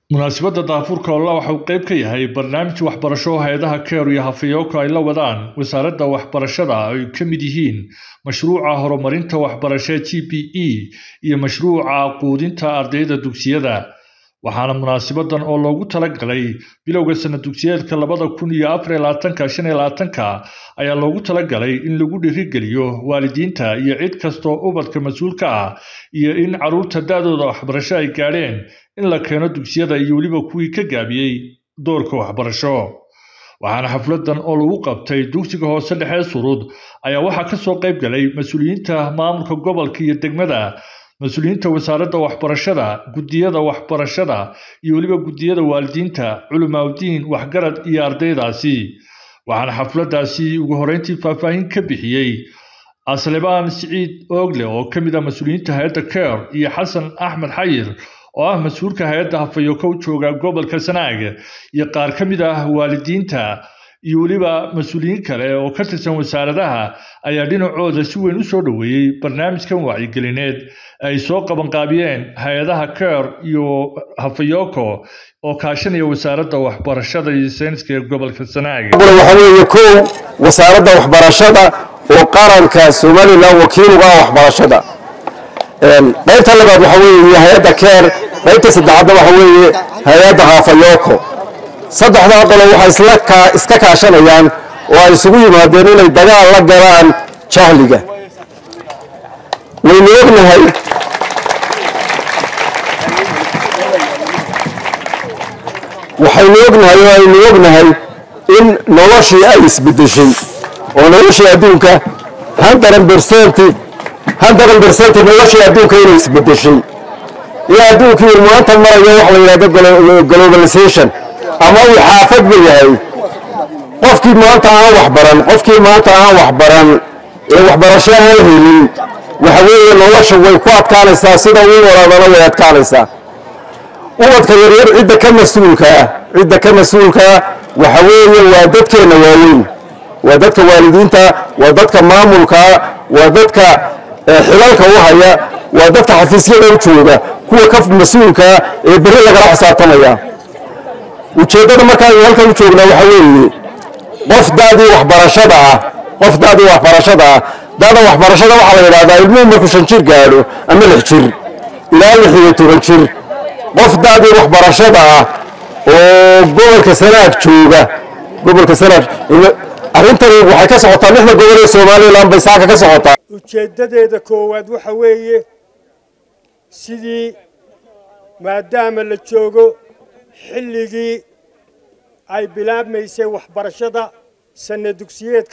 munaasabada daafurka oo waxa uu qayb ka yahay barnaamij waxbarasho hay'adaha CARE iyo Hafayoko ay la wadaan wasaaradda waxbarashada ay ka mid yihiin mashruuca horumarinta waxbarashada GPE iyo mashruuca quudinta ardayda dugsiyada waxaana munaasabadan oo loogu talagalay bilowga sanad dugsiyeedka 2024-2025 ayaa loogu talagalay in lagu dhiirigeliyo waalidiinta iyo cid kasta oo ubadka mas'uulka ah iyo in caruurta daadooda waxbarasho ay gaareen in la keeno dugsiyada iyo waliba kuwii ka gaabiyay doorka waxbarasho waxaana xafladan oo lagu qabtay dugsiga hoose dhexe Surud ayaa waxa ka soo qayb galay mas'uuliyiinta maamulka gobolka iyo degmada مسؤولين وزارة waxbarashada gudiyada waxbarashada iyo waliba gudiyada waalidiinta culimaaddin waxgarad iyo ardaydaasi waxaan xafladaasi ugu horeyntii faahfaahin ka bixiyay Aslebaan Saciid Ogle oo kamid ah mas'uuliyiinta hay'adda CARE iyo Xasan Axmed Xayir oo ah mas'uulka hay'adda Hafayoko jooga gobolka Sanaag iyo qaar kamid ah waalidiinta iyo waliba mas'uuliyiin kale oo ka tirsan wasaaradaha ayaa dhinacooda si weyn u soo dhaweeyay barnaamijkan wacyigelineed ay soo qaban qaabiyeen hay'adaha CARE iyo Hafayoko oo kaashanaya wasaaradda waxbarashada iyo sayniska ee gobolka Sanaag waxa weeye koow wasaaradda waxbarashada oo qaranka Soomaaliland wakiil uga waxbarashada qaybta labaad waxa weeye hay'adda CARE qaybta saddexaad waxa weeye hay'adda Hafayoko saddexda qolo waxa iska kaashanayaan oo ay isugu yimaadeen inay dagaal la galaan jahliga waynu ognahay in noloshii ay isbedeshay oo noloshii adduunka 100% noloshii adduunka ay isbedeshay ilaa adduunkii maanta marayo wax la yiraahdo globalization ama uu xaafad yahay qofkii maanta aan wax baran ee waxbarasho aan helin waxa weeye nolosha way ku adkaanaysaa sida uu waraadana way adkaanaysaa ubadka yaryar cidda ka mas'uulka waxa weeye waa dadkeena waaweyn waa dadka waalidiinta waa dadka maamulka waa dadka xilalka u haya waa dadka xafiisyada u jooga kuwa ka mas'uulka ee bari laga xisaabtamaya ujeedada marka ay halkan u joognaa waxa weeye qof daadii waxbarashada waxa la yiraahdaa ilmuhu markuu 5 jir gaaro ama 6 jir ilaa 16 jir qof daadii waxbarashada oo gobolka Sanaag jooga arrintan waxay ka socotaa lixda gobol ee Soomaaliland bay saaka ka socotaa ujeedadeeda koowaad waxa weeye sidii maadaama la joogo xilligii ay bilaabmaysay waxbarashada sanad dugsiyeedka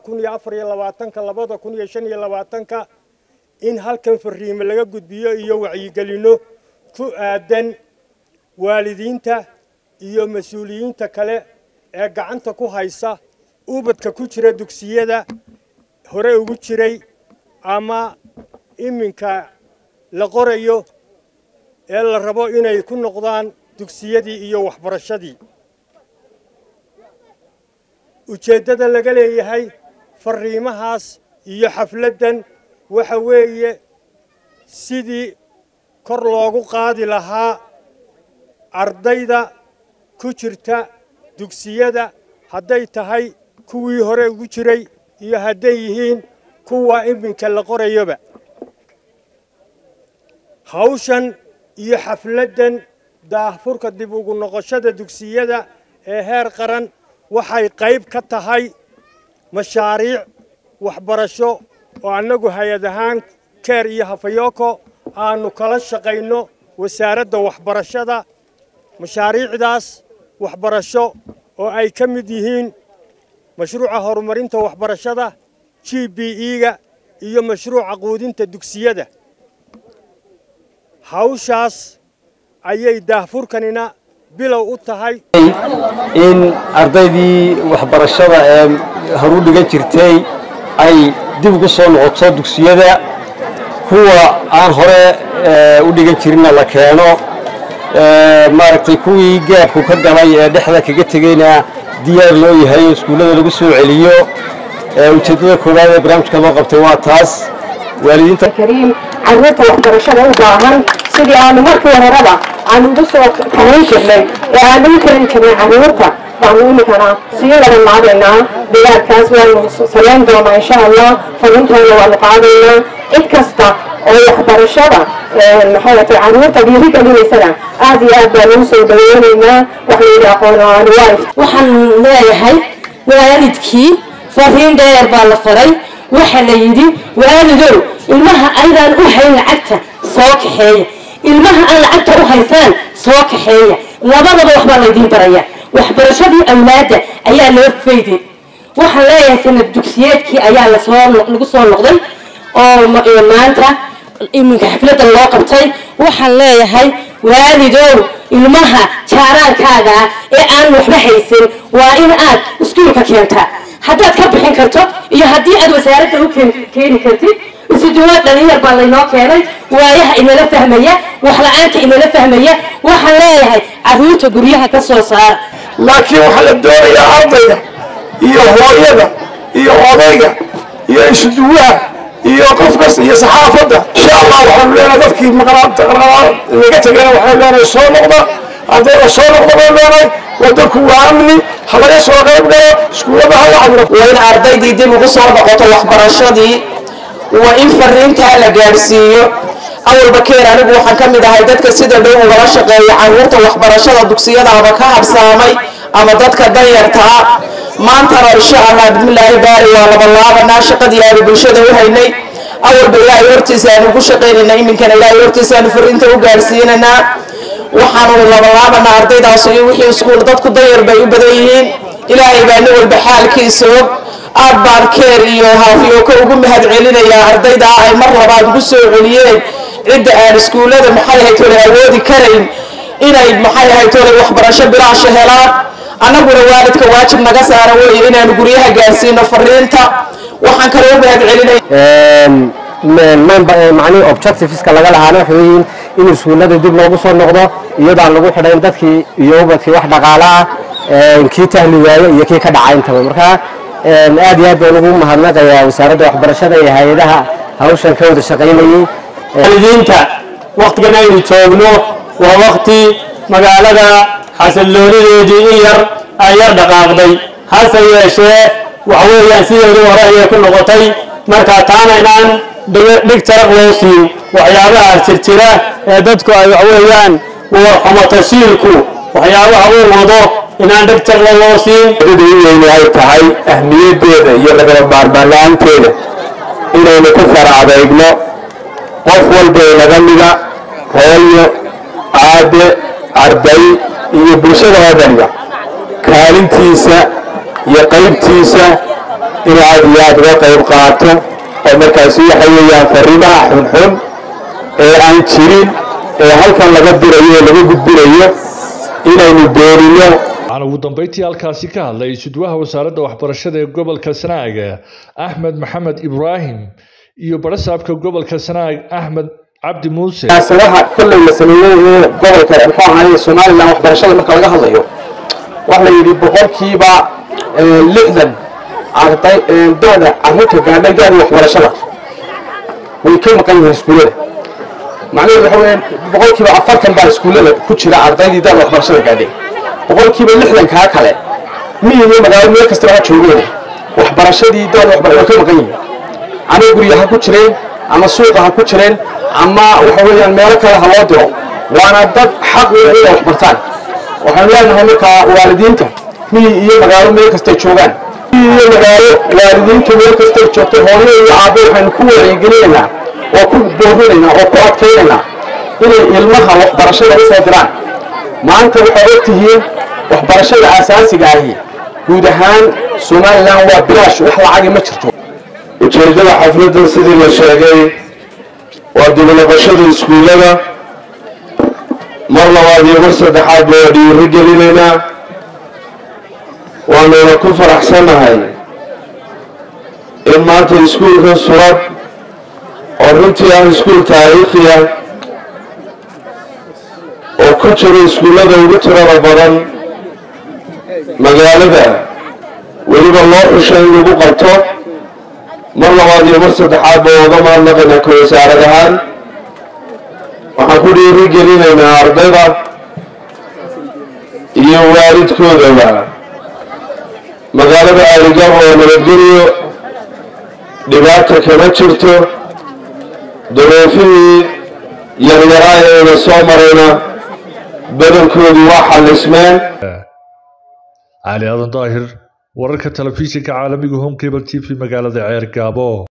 2024-2025 in halkan fariimo laga gudbiyo iyo wacyigelino ku aadan waalidiinta iyo mas'uuliyiinta kale ee gacanta ku haysa ubadka ku jira dugsiyada hore ugu jiray ama iminka la qorayo ee la rabo inay ku noqdaan dugsiyadii iyo waxbarashadii ujeedada laga leeyahay fariimahaas iyo xafladan waxa weeye sidii kor loogu qaadi lahaa ardayda ku jirta dugsiyada hadday tahay kuwii hore ugu jiray iyo hadday yihiin kuwa iminka la qorayoba hawshan iyo xafladan daahfurka dib ugu noqoshada dugsiyada ee heer qaran waxay qayb ka tahay mashaariic waxbarasho oo anagu hay'ad ahaan CARE iyo Hafayoko aanu kala shaqeyno wasaaradda waxbarashada mashaariicdaas waxbarasho oo ay ka mid yihiin mashruuca horumarinta waxbarashada GPE-ga iyo mashruuca quudinta dugsiyada hawshaas ayay daahfurkanina bilow u tahay in ardaydii waxbarashada ee horu dhigan jirtay ay dib ugu soo noqoto dugsiyada kuwa aan hore u dhigan jirin la keeno maaragtay kuwii gaabku ka galay ee dhexda kaga tagayna diyaar loo yahay iskuulada lagu soo celiyo ujeedada koowaad ee barnaamijka loo qabtay waa taas waalidiinta kariim carruurta waxbarashada u baahan sidii aanu markii horeba aan ugu soo karin jirnay ee aan ugu karin jirnay caruurta baanu imikana sii labanlaadaynaa dagaalkaas waanu samayn doonaa insha allah fadinteena waanu qaadaynaa cid kasta oo waxbarashada maxay tahay caruurta dhiirigelinaysana aad iyo aad baan ugu soo dhaweynaynaa waxa la yidhi aqoon-aan waxaan leeyahay waalidkii fariin dheer baa la faray waxa la yidhi waalidow ilmaha aydaan u hayn lacagta soo kaxeeya ilmaha aan lacagta u haysaan soo kaxeeya labadaba waxbaa laydiin baraya waxbarashadii awlaadda ayaa loo fayday waxaan leeyahay sanad dugsiyeedkii ayaa lagu soo noqday oo maanta iminka xafladda loo qabtay waxaan leeyahay waalidow ilmaha jaaraankaaga ee aan waxba haysan waa in aad iskuulka keentaa haddaad ka bixin karto iyo haddii aad wasaaradda u keeni kartid isuduwaad dhalinyar baa laynoo keenay waayaha inala fahmaya wax la-aanta inala fahmaya waxaan leeyahay caruurta guryaha ka soo saara laakiin waxaa la doonayaa ardayga iyo hooyada iyo odayga iyo isuduwaha iyo qofkas iyo saxaafadda insha allah waxaanu leenahay dadkii maqnaanta naga tegana waxaan leenahay soo noqda ardayda soo noqda baan leenahay wadanku waa amni ha laga soo qayb galo iskuullada ha la cabiro waa in ardaydii dib ugu soo noqoto waxbarashadii waa in fariintaa la gaadhsiiyo awalba keer anigu waxaan ka mid ahay dadka sida dhow ugala shaqeeya caruurta waxbarashada dugsiyadaaba ka habsaamay ama dadka danyartaa maantana insha allah bismillaahi baari waa labalaabanaa shaqadii aanu bulshada u haynay awalba ilaahay hortiisa aanu ku shaqaynaynaa iminkana ilaahay hortiisa aanu fariinta u gaadhsiinaynaa waxaanu labalaabanaa ardaydaas iyo wixii iskuul dadku danyar bay u badan yihiin ilaahay baa nin walba xaalkiisa og aad baan keer iyo haafiyo ka ugu mahad celinayaa ardayda ay mar labaad ugu soo celiyeen cidda aan iskuullada maxay ahayd hore awoodi karayn inay maxay ahayd hore waxbarasho bilaasha helaan annaguna waalidka waajib naga saara weeye inaanu guryaha gaarsiino fariinta waxaan kale u mahad celinaya macnihii objectiveska laga lahaana waxa weeyiin in iskuullada dib loogu soo noqdo iyadoo aan lagu xidhayn dadkii iyo ubadkii wax dhaqaala ah kii tahli waaye iyo kii ka dhacay intaba marka aad iyo aad baan ugu mahadnaqayaa wasaaradda waxbarashada iyo hay-adaha hawshan ka wada shaqaynayay waalidiinta waqtigan aynu joogno waa waqti magaalada xasilloonideedii in yar ay yar dhaqaaqday hase yeeshee waxa weeyaan sideedii hore ayay ku noqotay marka taana inaan dhig taraq loo siin waxyaabaha jirjira ee dadku ay waxweeyaan warxumo tashiilku waxyaabaha uu wado inaan dhig taraq loo siin ay tahay ahmiyaddeeda iyo lagaba maarmaanla'aanteeda inaynu ku faracadeegno qof walba naga mida hooyo aabe arday iyo bulshada oo dhanba kaalintiisa iyo qaybtiisa inuu aad iyo aad uga qayb qaato oo markaasi waxa weeyaan fariimaha xunxun ee aan jirin ee halkan laga dirayo ee laga gudbinayo inaynu beenino waxaan ugu dambeyntii halkaasi ka hadlay isudwaha wasaaradda waxbarashada ee gobolka Sanaag Axmed Maxamed Ibrahim iyo barasaabka gobolka Sanaag Axmed Cabdi Muuse waxa kullu la sameeyay gobolka wuxuu ahaayay Soomaaliland waxbarashada marka laga hadlayo waxa la yiri boqolkiiba 60 arday dada carruurta gaadhay gaadhay waxbarashada way ka maqan yihiin iskuulada macnaheedu waxa weeyaan boqolkiiba 40 baa iskuulada ku jira ardaydii dada waxbarashada gaadhay boqolkiiba 60 ka kale miyiga magaalada meel kasta waxa joogeen waxbarashadii dada waxbarashada ka maqan yihiin ama guriyaha ku jireen ama suuqa ha ku jireen ama waxa weeyaan meel kale ha loo diro waana dad xaq u leh wax bartaan waxaan leenahay marka waalidiinta iyo magaalo meel kasta joogaan iyo magaalo waalidiinta meel kasta joogto hooyo iyo aabe waxaan ku wacyigelinaynaa oo ku boorinaynaa oo ku adkaynaynaa inay ilmaha waxbarashada u soo diraan maanta waxay ogtihiin waxbarashada asaasiga ahi guud ahaan Soomaaliland waa bilaash wax lacag ma jirto ujeedada xafladda sidii la sheegay waa dib u noqoshada iskuullada mar labaad iyo mar saddexaad baa dhiirigelinaynaa waanuna ku faraxsanahay in maanta iskuulka Surad oo runtii ah iskuul taariikhi ah oo ku jira iskuullada ugu tirada badan magaalada weliba loo xushay in lagu qabto mar labaad iyo mar saddexaad baa uga mahadnaqaynaa ka wasaarad ahaan waxaan ku dhiirigelinaynaa ardayda iyo waalidkoodaba magaalada Aligabo oo nabadgelyo dhibaato kama jirto duruufihii yaryaraha ee soo marayna badankoodu waa xalismeen. Ali Aadan Daahir wararka telefishinka caalamiga Home Cable TV magaalada Ceergabo.